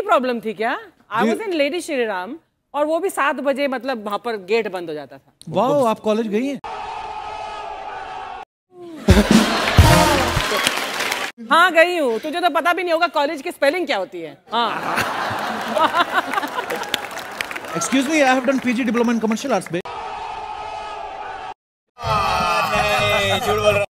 Problem थी क्या? I was in lady Shri Ram और वो भी 7 बजे मतलब वहां पर गेट बंद हो जाता था। वाह, आप कॉलेज गई हैं? हाँ गई हूँ, तुझे तो पता भी नहीं होगा कॉलेज की स्पेलिंग क्या होती है। हाँ Excuse me, I have done PG diploma in commercial arts.